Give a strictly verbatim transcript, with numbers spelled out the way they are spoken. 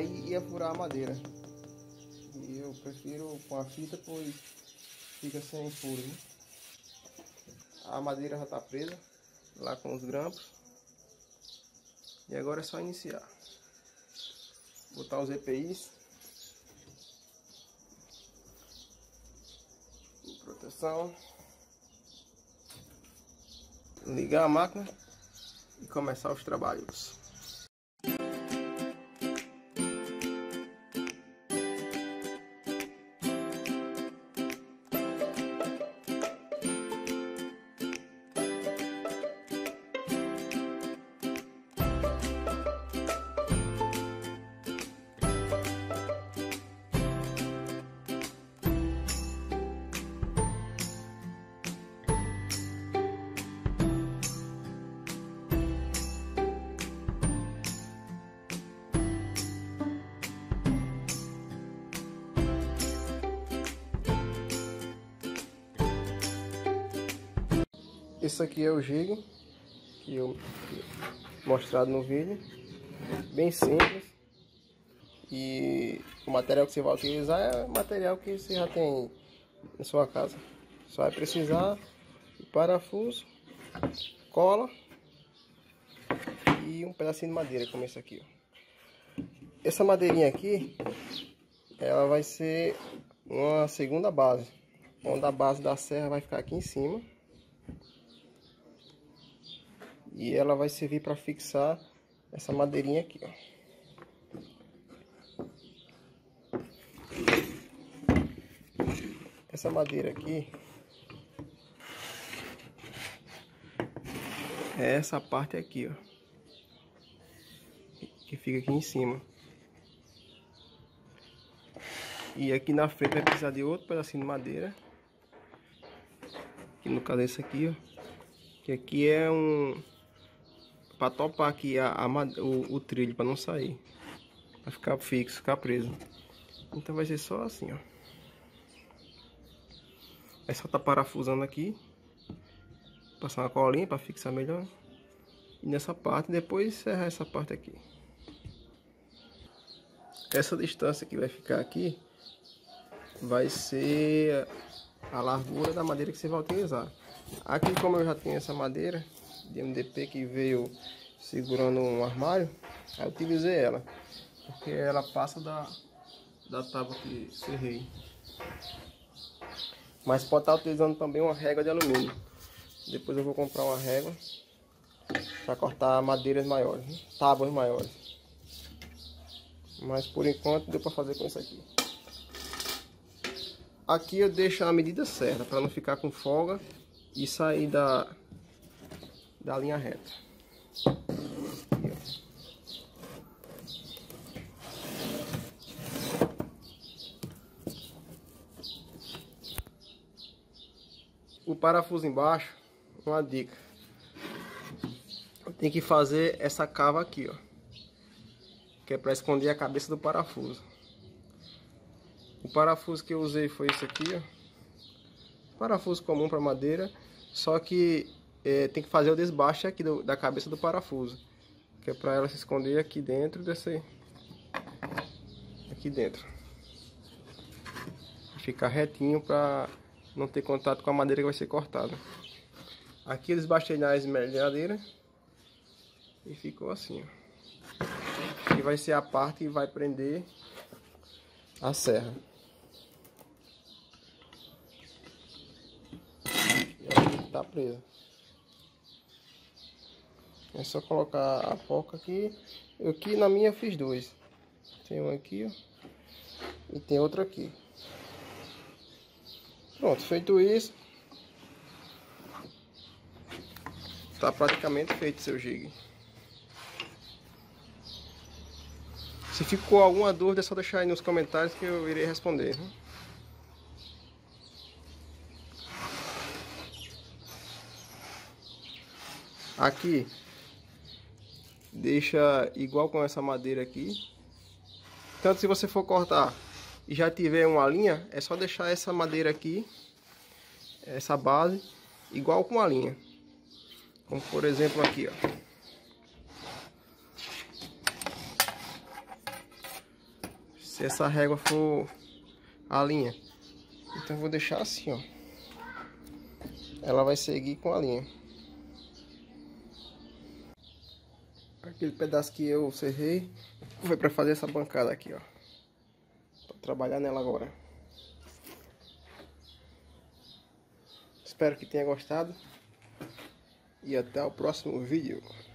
aí ia furar a madeira. E eu prefiro com a fita, pois fica sem furo, né? A madeira já está presa lá com os grampos. E agora é só iniciar. Botar os E P Is. Proteção. Ligar a máquina e começar os trabalhos. Esse aqui é o jig que eu mostrado no vídeo, bem simples, e o material que você vai utilizar é material que você já tem na sua casa. Só vai precisar de parafuso, cola e um pedacinho de madeira como esse aqui, ó. Essa madeirinha aqui, ela vai ser uma segunda base, onde a base da serra vai ficar aqui em cima. E ela vai servir para fixar essa madeirinha aqui, ó. Essa madeira aqui é essa parte aqui, ó, que fica aqui em cima. E aqui na frente vai precisar de outro pedacinho de madeira, que no caso é esse aqui, ó, que aqui é um para topar aqui a, a, o, o trilho, para não sair, para ficar fixo, ficar preso. Então vai ser só assim, ó. É só tá parafusando aqui, passar uma colinha para fixar melhor. E nessa parte, depois encerrar essa parte aqui. Essa distância que vai ficar aqui vai ser a largura da madeira que você vai utilizar. Aqui, como eu já tenho essa madeira de M D P que veio segurando um armário, aí eu utilizei ela, porque ela passa da, da tábua que serrei. Mas pode estar utilizando também uma régua de alumínio. Depois eu vou comprar uma régua para cortar madeiras maiores, né? Tábuas maiores. Mas por enquanto deu para fazer com isso aqui. Aqui eu deixo a medida certa para não ficar com folga e sair da, da linha reta. O parafuso embaixo, uma dica: tem que fazer essa cava aqui, ó, que é para esconder a cabeça do parafuso. O parafuso que eu usei foi esse aqui, ó, parafuso comum para madeira, só que é, tem que fazer o desbaste aqui do, da cabeça do parafuso, que é para ela se esconder aqui dentro desse, aqui dentro, ficar retinho para não ter contato com a madeira que vai ser cortada. Aqui eles bastei na esmerilhadeira e ficou assim, ó. E vai ser a parte que vai prender a serra. E aí tá presa. É só colocar a porca aqui. Eu aqui na minha fiz dois. Tem um aqui, ó, e tem outro aqui. Pronto, feito isso, tá praticamente feito seu jig. Se ficou alguma dúvida é só deixar aí nos comentários que eu irei responder, né? Aqui deixa igual com essa madeira aqui. Tanto se você for cortar e já tiver uma linha, é só deixar essa madeira aqui, essa base, igual com a linha. Como por exemplo aqui, ó. se essa régua for a linha. Então eu vou deixar assim, ó. Ela vai seguir com a linha. Aquele pedaço que eu serrei foi para fazer essa bancada aqui, ó. Pra trabalhar nela agora. Espero que tenha gostado. E até o próximo vídeo.